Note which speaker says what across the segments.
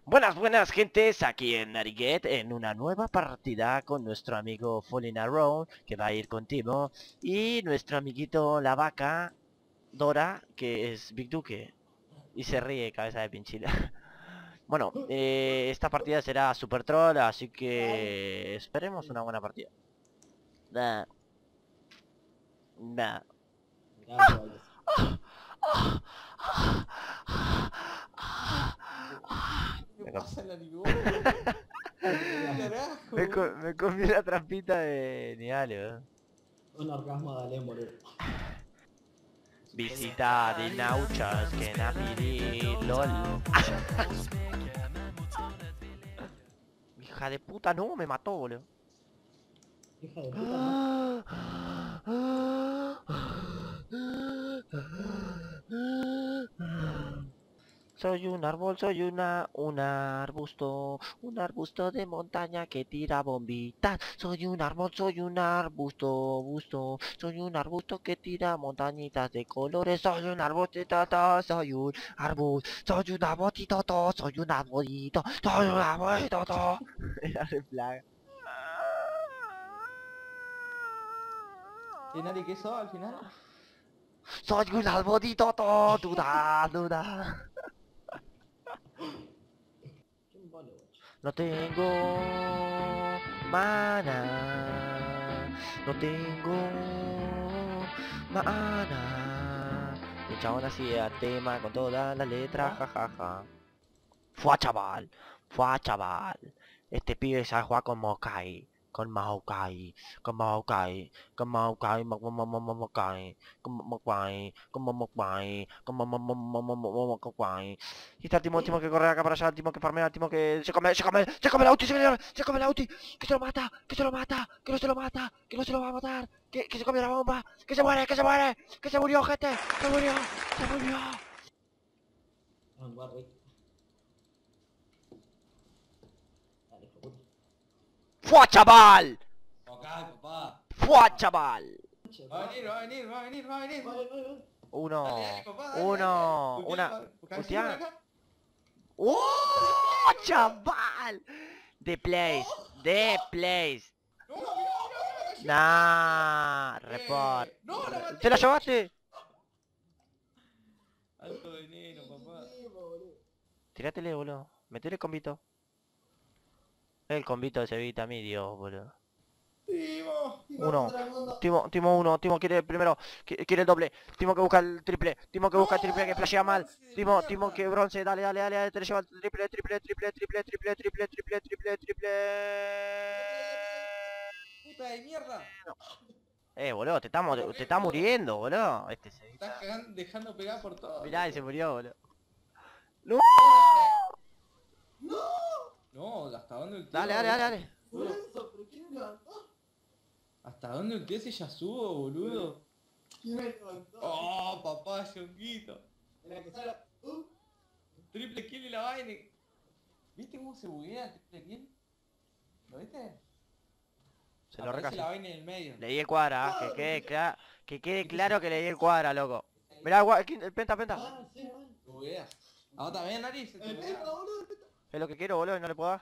Speaker 1: Buenas, buenas gentes, aquí en Nariguet, en una nueva partida con nuestro amigo Falling Around, que va a ir contigo, y nuestro amiguito La Vaca, Dora, que es Big Duque, y se ríe, cabeza de pinchila. Bueno, esta partida será Super Troll, así que esperemos una buena partida. Nah, nah.
Speaker 2: Ya me voy.
Speaker 3: ¿Qué
Speaker 1: Me,
Speaker 3: pasa el animal? Carajo.
Speaker 1: me comí la trampita de Niale,
Speaker 2: Un orgasmo de Alem, boludo.
Speaker 1: Visita Dinauchas que napiri lol. Hija de puta, no, me mató, boludo.
Speaker 2: Hija de puta, no.
Speaker 1: Soy un árbol, soy un arbusto de montaña que tira bombitas. Soy un árbol, soy un arbusto, soy un arbusto que tira montañitas de colores. Soy un arbustito, soy un arbusto, soy un arbustito, soy un arbolito, soy un arbolito. Era de plaga.
Speaker 3: ¿Y Nari qué sos al final?
Speaker 1: Soy un arbolito, duda, duda.
Speaker 2: ¿Quién vale, guacho?
Speaker 1: No tengo mana, no tengo mana. El chabón hacía tema con todas las letras, jajaja. Fua chaval, fua chaval. Este pibe sabe jugar con Mokai, con Maokai, con Maokai, con Maokai, Maokai, con Maokai, con Maokai, con Maokai. Y está el Timo que corre acá para allá, el Timo que farmea, el Timo que se come el Auti, señor, se come el Auti, que se lo mata, que se lo mata, que no se lo mata, que no se lo va a matar, que se come la bomba, que se muere, que se muere, que se murió, gente, se murió, se murió.
Speaker 2: Ah, guarda. Dale, hijo de puta.
Speaker 1: ¡Fua chaval!
Speaker 3: Ok, papá.
Speaker 1: ¡Fua chaval!
Speaker 3: Va a venir, va a venir, va a venir, va a venir.
Speaker 2: Vale, vale, vale.
Speaker 1: Uno,
Speaker 3: Dale, dale, papá, dale,
Speaker 1: uno,
Speaker 3: dale.
Speaker 1: una,
Speaker 3: Buscá
Speaker 1: ultiar.
Speaker 3: encima de acá.
Speaker 1: ¡Oh, chaval! The place, the place.
Speaker 3: No, mira, mira, mira,
Speaker 1: Nah, report.
Speaker 3: No, la maté.
Speaker 1: ¿Te la llevaste?
Speaker 3: Alto veneno, papá.
Speaker 1: Tíratele, boludo. Metele combito. El combito de Sevita, mi Dios, boludo.
Speaker 3: Timo.
Speaker 1: Uno. Timo uno. Timo quiere primero. Quiere el doble. Timo que busca el triple. Timo que busca el triple que flashea mal. Timo que bronce. Dale, dale, dale. Te le lleva el triple, triple, triple, triple, triple, triple, triple, triple, triple.
Speaker 3: Puta de mierda.
Speaker 1: Boludo, te está muriendo, boludo. Este se
Speaker 3: Estás dejando pegar por todo.
Speaker 1: Mirá, y se murió, boludo. ¡No!
Speaker 3: No, ¿hasta dónde ultió?
Speaker 1: Dale, dale, dale, dale.
Speaker 2: Por eso, pero ¿quién me levantó?
Speaker 3: ¿Hasta dónde ultió ese Yasuo, boludo?
Speaker 2: ¿Quién me levantó?
Speaker 3: Oh, papá, Yonguito.
Speaker 2: Era que salga.
Speaker 3: Triple kill y la vaina. ¿Viste cómo se buguea el triple kill? ¿Lo viste?
Speaker 1: Se lo
Speaker 3: Aparece
Speaker 1: recasé.
Speaker 3: la vaina en el medio.
Speaker 1: Le di el cuadra, que quede claro que le di el cuadra, loco. Mirá, el penta.
Speaker 2: Ah, sí, man.
Speaker 3: Te bugueas. ¿A vos también, nariz? Se te
Speaker 2: El
Speaker 3: buguea.
Speaker 2: penta, boludo, el penta.
Speaker 1: Es lo que quiero, boludo, y no le puedo dar.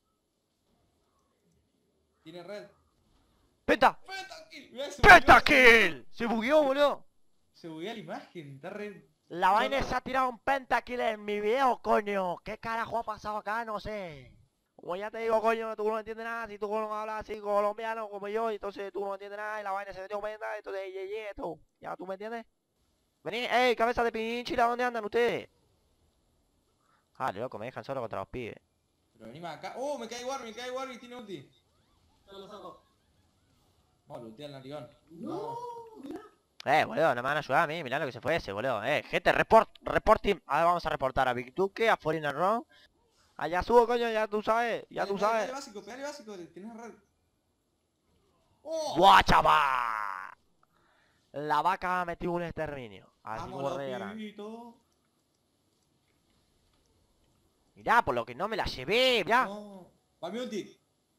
Speaker 3: Tiene red.
Speaker 1: ¡Penta!
Speaker 3: ¡Pentakill! Mirá, se
Speaker 1: ¡Pentakill! Se bugueó, boludo.
Speaker 3: Se buguea la imagen, está re...
Speaker 1: La vaina se ha tirado un pentakill en mi video, coño. ¿Qué carajo ha pasado acá? No sé. Como ya te digo, coño, tú no entiendes nada. Si tú no hablas así colombiano como yo, entonces tú no entiendes nada y la vaina se metió penta, entonces tú. ¿Ya tú me entiendes? Vení, ey, cabeza de pinchila, ¿dónde andan ustedes? Ah, loco, me dejan solo contra los pibes.
Speaker 3: Pero venimos acá. ¡Oh, me cae Warwick, tiene ulti!
Speaker 2: Yo lo saco.
Speaker 3: Vamos, ulti al narigón.
Speaker 2: No, mirá.
Speaker 1: Boludo, no me van a ayudar a mí, mirá lo que se fue ese, boludo. Gente, report team. Ahora vamos a reportar a Big Duque, a Falling Around. Allá subo, coño, ya tú sabes, ya tú sabes.
Speaker 3: Pegale básico, tienes red. ¡Oh!
Speaker 1: ¡Buah, chaval! La vaca metió un exterminio. Así como
Speaker 3: Vamos,
Speaker 1: re grande.
Speaker 3: pibito.
Speaker 1: Mirá, por lo que no me la llevé, mirá.
Speaker 3: No. Va mi ulti.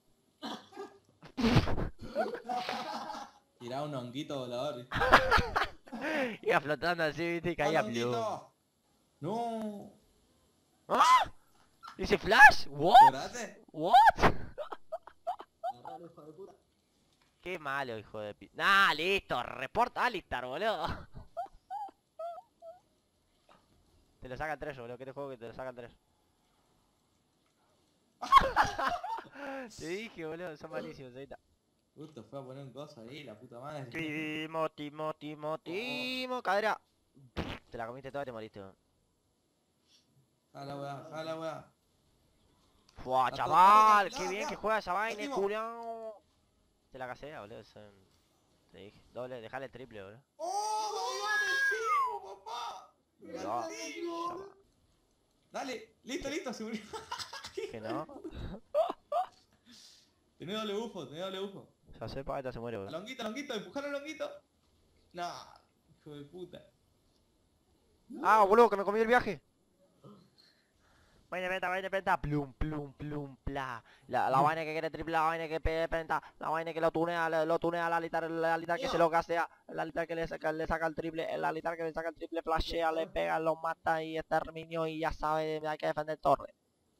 Speaker 3: Tirá un honguito volador.
Speaker 1: Iba flotando así, viste, y caía plum.
Speaker 3: No.
Speaker 1: ¡Ah! ¿Dice flash? What?
Speaker 3: ¿Lograste?
Speaker 1: What?
Speaker 2: Agarralo, hijo de puta.
Speaker 1: Qué malo, hijo de pi... Nah, listo, reporta Alistar, boludo. Te lo sacan 3, boludo, que te juego que te lo sacan 3. Te dije, boludo, son malísimos, ahorita.
Speaker 3: Justo fue a poner un coso ahí, la puta madre.
Speaker 1: Timo, cadera. Te la comiste toda y te moriste, weón.
Speaker 3: Jala la weá.
Speaker 1: Fua,
Speaker 3: La
Speaker 1: chaval,
Speaker 3: toca,
Speaker 1: qué
Speaker 3: la,
Speaker 1: bien
Speaker 3: la.
Speaker 1: que juega esa vaina,
Speaker 3: Timo.
Speaker 1: culiao. Te la casé, boludo, te dije. Doble, dejale el triple, boludo.
Speaker 3: ¡Oh! ¡Gana el Timo, papá!
Speaker 1: No, chaval.
Speaker 3: Dale, listo, se murió.
Speaker 1: Que no.
Speaker 3: Tenés doble bufo.
Speaker 1: Ya sé, pa, esta se muere,
Speaker 3: A
Speaker 1: boludo.
Speaker 3: longuito, empujalo al longuito. No, hijo de puta.
Speaker 1: Ah, boludo, que me comí el viaje. Vaina de penta, plum, pla. La vaina que quiere triple, la vaina que penta, la vaina que lo tunea al alitar que se lo gastea, el alitar que le saca el triple, el alitar que le saca el triple, flashea, le pega, lo mata y exterminio y ya sabe, hay que defender torre.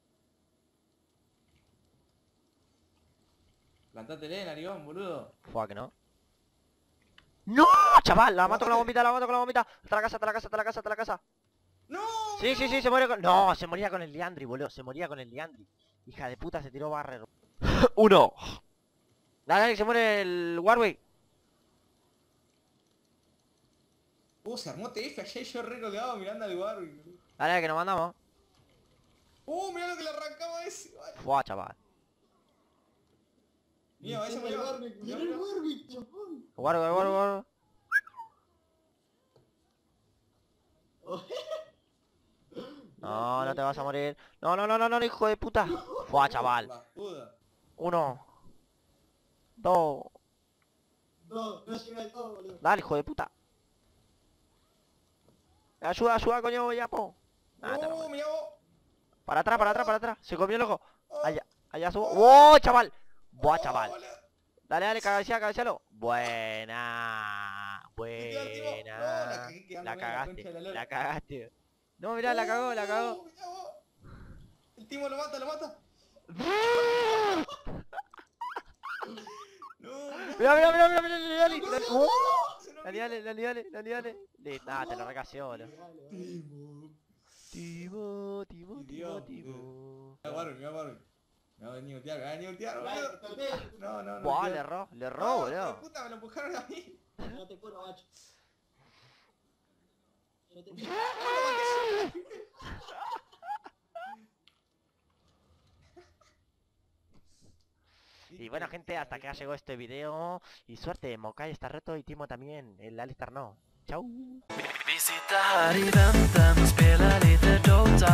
Speaker 3: Plantátele, narigón, boludo.
Speaker 1: Fua, que no. ¡No! Chaval, la mato con la bombita, Hasta la casa.
Speaker 3: ¡No!
Speaker 1: Sí, se muere con... No, se moría con el Liandry, boludo. Se moría con el Liandry. Hija de puta, se tiró barrero. 1. Dale, se muere el Warwick.
Speaker 3: Se armó TF ayer yo re colgado mirando al Warwick, boludo.
Speaker 1: Dale, que nos mandamos.
Speaker 3: Mirá lo que le arrancaba a ese, vale.
Speaker 1: Fua, chaval.
Speaker 3: Mira, vaya
Speaker 2: Mirá el
Speaker 3: murió.
Speaker 2: Warwick, mirá el Warwick, chabón.
Speaker 1: Warwick. No, no te vas a morir. No, hijo de puta. Fua, chaval.
Speaker 3: Bajuda.
Speaker 1: 1. 2.
Speaker 2: No llega el todo, boludo.
Speaker 1: Dale, hijo de puta. Ayuda, coño, ya, po. Ah, te lo mato.
Speaker 3: Mirá vos.
Speaker 1: Para atrás. Se comió el ojo. Allá subo. ¡Oh, chaval! Buah, chaval.
Speaker 3: boludo.
Speaker 1: Dale, cabecealo. Buena.
Speaker 3: No, la cagué quedando
Speaker 1: La
Speaker 3: medio en la concha de la lora.
Speaker 1: cagaste. No, mirá, la cagó.
Speaker 3: Mirá vos. El Timo lo mata. No,
Speaker 1: Mirá, dale.
Speaker 3: se nos
Speaker 1: Dale. Nada, te lo recaseó, boludo.
Speaker 3: Timo.
Speaker 1: Timo.
Speaker 3: Mirá Warwick. Me va a venir a ultear,
Speaker 2: Dale,
Speaker 3: boludo.
Speaker 2: que toqué.
Speaker 3: No.
Speaker 1: Buah, le erró,
Speaker 3: hijo de
Speaker 1: boludo.
Speaker 3: puta, me lo empujaron a mí.
Speaker 2: No te curo, macho. Yo te curo.
Speaker 1: Y bueno, gente, hasta acá llegó este video. Y suerte, Mokai está reto y Timo también. El Alistar no. Chau.
Speaker 4: Vi sitter här i väntan och spelar lite Dota.